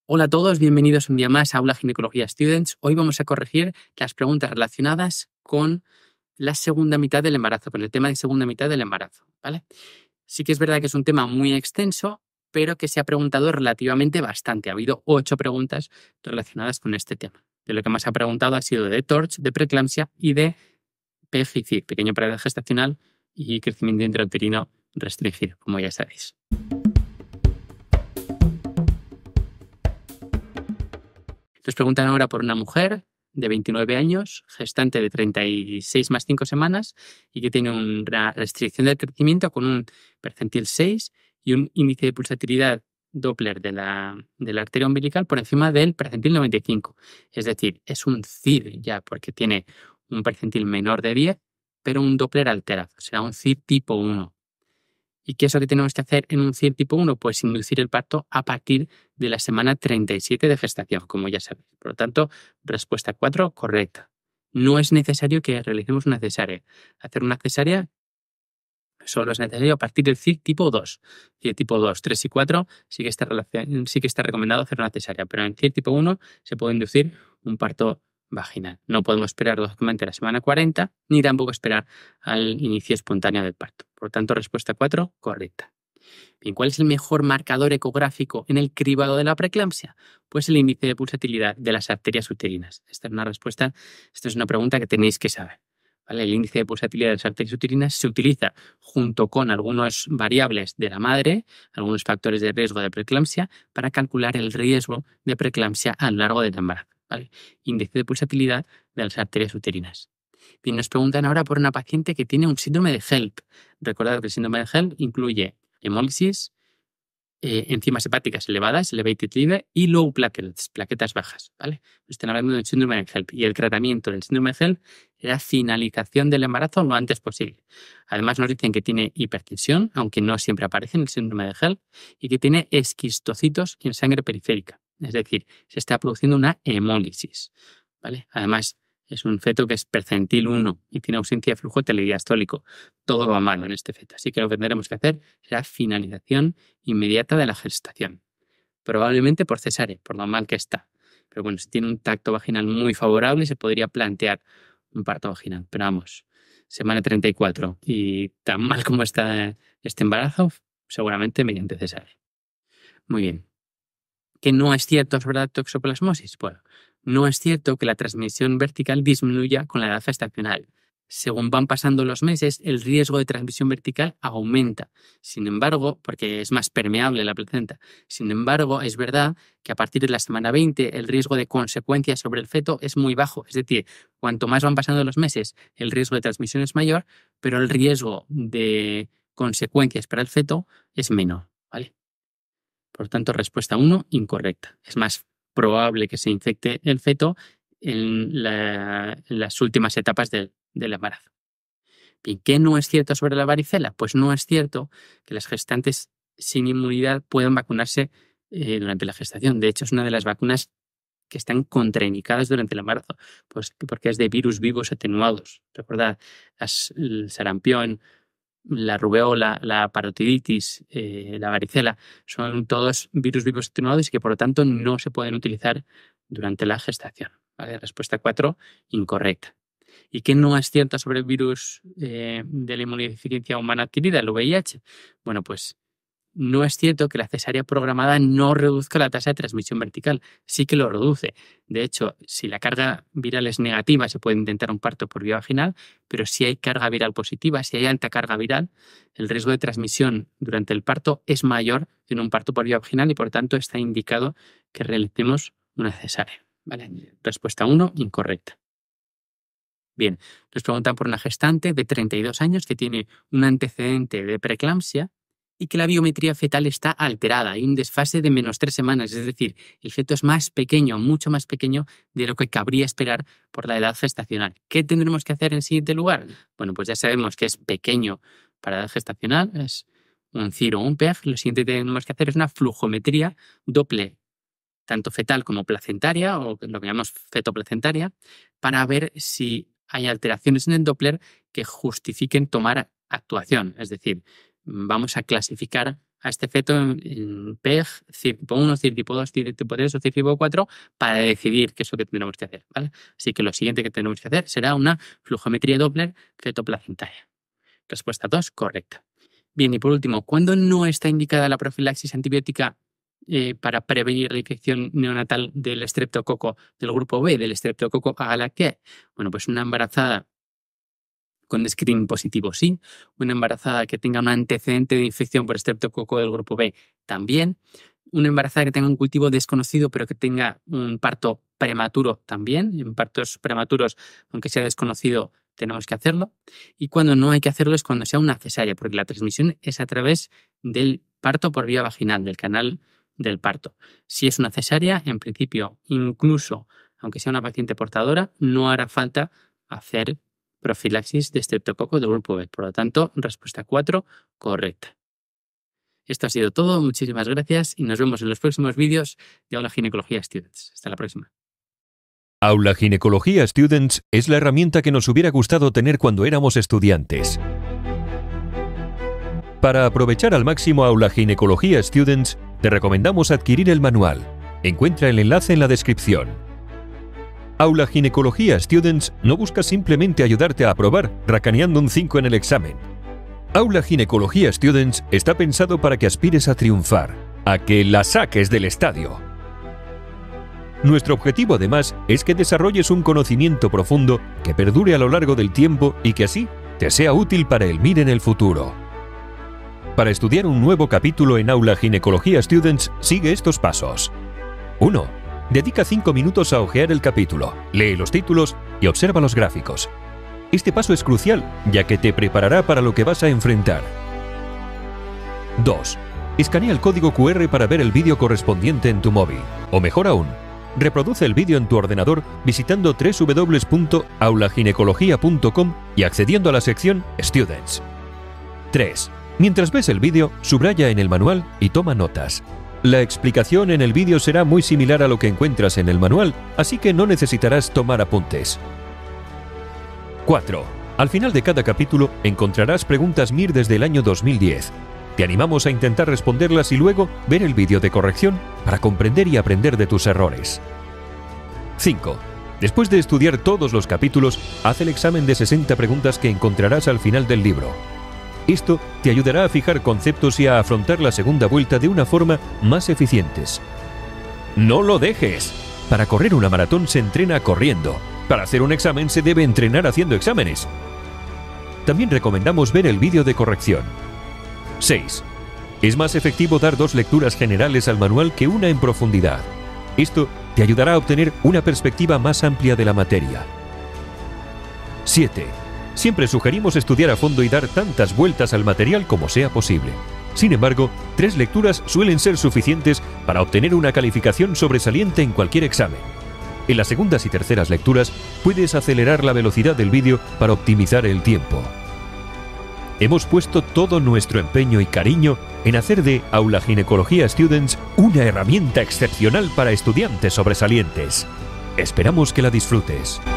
Hola a todos, bienvenidos un día más a Aula Ginecología Students. Hoy vamos a corregir las preguntas relacionadas con la segunda mitad del embarazo, con el tema de segunda mitad del embarazo, ¿vale? Sí que es verdad que es un tema muy extenso, pero que se ha preguntado relativamente bastante. Ha habido 8 preguntas relacionadas con este tema. De lo que más se ha preguntado ha sido de TORCH, de preeclampsia y de PFIC, pequeño paréntesis gestacional y crecimiento intrauterino restringido, como ya sabéis. Nos preguntan ahora por una mujer de 29 años, gestante de 36 más 5 semanas y que tiene una restricción del crecimiento con un percentil 6 y un índice de pulsatilidad Doppler de la arteria umbilical por encima del percentil 95. Es decir, es un CID ya porque tiene un percentil menor de 10, pero un Doppler alterado. Será un CID tipo 1. ¿Y qué es lo que tenemos que hacer en un CIR tipo 1? Pues inducir el parto a partir de la semana 37 de gestación, como ya sabéis. Por lo tanto, respuesta 4, correcta. No es necesario que realicemos una cesárea. Hacer una cesárea solo es necesario a partir del CIR tipo 2. CIR tipo 2, 3 y 4 sí que está recomendado hacer una cesárea, pero en CIR tipo 1 se puede inducir un parto vaginal. No podemos esperar lógicamente a la semana 40 ni tampoco esperar al inicio espontáneo del parto. Por lo tanto, respuesta 4, correcta. Bien, ¿cuál es el mejor marcador ecográfico en el cribado de la preeclampsia? Pues el índice de pulsatilidad de las arterias uterinas. Esta es una pregunta que tenéis que saber. ¿Vale? El índice de pulsatilidad de las arterias uterinas se utiliza junto con algunas variables de la madre, algunos factores de riesgo de preeclampsia, para calcular el riesgo de preeclampsia a lo largo del embarazo. ¿Vale? Índice de pulsatilidad de las arterias uterinas. Bien, nos preguntan ahora por una paciente que tiene un síndrome de HELP. Recordad que el síndrome de HELP incluye hemólisis, enzimas hepáticas elevadas, elevated liver, y low platelets, plaquetas bajas, ¿vale? Están hablando del síndrome de HELP. Y el tratamiento del síndrome de HELP era finalización del embarazo lo antes posible. Además nos dicen que tiene hipertensión, aunque no siempre aparece en el síndrome de HELP, y que tiene esquistocitos en sangre periférica. Es decir, se está produciendo una hemólisis, ¿vale? Además, es un feto que es percentil 1 y tiene ausencia de flujo telediastólico. Todo va mal en este feto. Así que lo que tendremos que hacer será finalización inmediata de la gestación. Probablemente por cesárea, por lo mal que está. Pero bueno, si tiene un tacto vaginal muy favorable, se podría plantear un parto vaginal. Pero vamos, semana 34 y tan mal como está este embarazo, seguramente mediante cesárea. Muy bien. ¿Que no es cierto sobre la toxoplasmosis? Bueno, no es cierto que la transmisión vertical disminuya con la edad gestacional. Según van pasando los meses, el riesgo de transmisión vertical aumenta. Sin embargo, porque es más permeable la placenta. Sin embargo, es verdad que a partir de la semana 20 el riesgo de consecuencias sobre el feto es muy bajo. Es decir, cuanto más van pasando los meses, el riesgo de transmisión es mayor, pero el riesgo de consecuencias para el feto es menor, ¿vale? Por tanto, respuesta 1, incorrecta. Es más probable que se infecte el feto en las últimas etapas del embarazo. Bien, ¿qué no es cierto sobre la varicela? Pues no es cierto que las gestantes sin inmunidad puedan vacunarse durante la gestación. De hecho, es una de las vacunas que están contraindicadas durante el embarazo, pues porque es de virus vivos atenuados. Recordad, el sarampión, la rubeola, la parotiditis, la varicela, son todos virus vivos atenuados y que por lo tanto no se pueden utilizar durante la gestación. ¿Vale? Respuesta 4, incorrecta. ¿Y qué no es cierto sobre el virus de la inmunodeficiencia humana adquirida, el VIH? Bueno, pues no es cierto que la cesárea programada no reduzca la tasa de transmisión vertical, sí que lo reduce. De hecho, si la carga viral es negativa, se puede intentar un parto por vía vaginal, pero si hay carga viral positiva, si hay alta carga viral, el riesgo de transmisión durante el parto es mayor que en un parto por vía vaginal y por tanto está indicado que realicemos una cesárea. ¿Vale? Respuesta 1, incorrecta. Bien, nos preguntan por una gestante de 32 años que tiene un antecedente de preeclampsia y que la biometría fetal está alterada. Hay un desfase de -3 semanas, es decir, el feto es más pequeño, mucho más pequeño de lo que cabría esperar por la edad gestacional. ¿Qué tendremos que hacer en siguiente lugar? Bueno, pues ya sabemos que es pequeño para la edad gestacional, es un CIR o un PEG. Lo siguiente que tenemos que hacer es una flujometría doble, tanto fetal como placentaria, o lo que llamamos fetoplacentaria, para ver si hay alteraciones en el Doppler que justifiquen tomar actuación. Es decir, vamos a clasificar a este efecto en PEG, CIR tipo 1, CIR tipo 2, CIR tipo 3 o CIR tipo 4 para decidir qué es lo que tendremos que hacer, ¿vale? Así que lo siguiente que tenemos que hacer será una flujometría Doppler fetoplacentaria. Respuesta 2, correcta. Bien, y por último, ¿cuándo no está indicada la profilaxis antibiótica para prevenir la infección neonatal del estreptococo del grupo B, del estreptococo agalaceae? Bueno, pues una embarazada con screening positivo sí, una embarazada que tenga un antecedente de infección por estreptococo del grupo B también, una embarazada que tenga un cultivo desconocido pero que tenga un parto prematuro también, en partos prematuros, aunque sea desconocido, tenemos que hacerlo. Y cuando no hay que hacerlo es cuando sea una cesárea, porque la transmisión es a través del parto por vía vaginal, del canal del parto. Si es una cesárea, en principio, incluso aunque sea una paciente portadora, no hará falta hacer profilaxis de estreptococo del grupo B. Por lo tanto, respuesta 4, correcta. Esto ha sido todo. Muchísimas gracias y nos vemos en los próximos vídeos de Aula Ginecología Students. Hasta la próxima. Aula Ginecología Students es la herramienta que nos hubiera gustado tener cuando éramos estudiantes. Para aprovechar al máximo Aula Ginecología Students, te recomendamos adquirir el manual. Encuentra el enlace en la descripción. Aula Ginecología Students no busca simplemente ayudarte a aprobar racaneando un 5 en el examen. Aula Ginecología Students está pensado para que aspires a triunfar, a que la saques del estadio. Nuestro objetivo además es que desarrolles un conocimiento profundo que perdure a lo largo del tiempo y que así te sea útil para el MIR en el futuro. Para estudiar un nuevo capítulo en Aula Ginecología Students, sigue estos pasos. 1. Dedica 5 minutos a hojear el capítulo, lee los títulos y observa los gráficos. Este paso es crucial, ya que te preparará para lo que vas a enfrentar. 2. Escanea el código QR para ver el vídeo correspondiente en tu móvil. O mejor aún, reproduce el vídeo en tu ordenador visitando www.aulaginecología.com y accediendo a la sección Students. 3. Mientras ves el vídeo, subraya en el manual y toma notas. La explicación en el vídeo será muy similar a lo que encuentras en el manual, así que no necesitarás tomar apuntes. 4. Al final de cada capítulo encontrarás preguntas MIR desde el año 2010. Te animamos a intentar responderlas y luego ver el vídeo de corrección para comprender y aprender de tus errores. 5. Después de estudiar todos los capítulos, haz el examen de 60 preguntas que encontrarás al final del libro. Esto te ayudará a fijar conceptos y a afrontar la segunda vuelta de una forma más eficientes. ¡No lo dejes! Para correr una maratón se entrena corriendo. Para hacer un examen se debe entrenar haciendo exámenes. También recomendamos ver el vídeo de corrección. 6. Es más efectivo dar 2 lecturas generales al manual que una en profundidad. Esto te ayudará a obtener una perspectiva más amplia de la materia. 7. Siempre sugerimos estudiar a fondo y dar tantas vueltas al material como sea posible. Sin embargo, 3 lecturas suelen ser suficientes para obtener una calificación sobresaliente en cualquier examen. En las segundas y terceras lecturas puedes acelerar la velocidad del vídeo para optimizar el tiempo. Hemos puesto todo nuestro empeño y cariño en hacer de Aula Ginecología Students una herramienta excepcional para estudiantes sobresalientes. Esperamos que la disfrutes.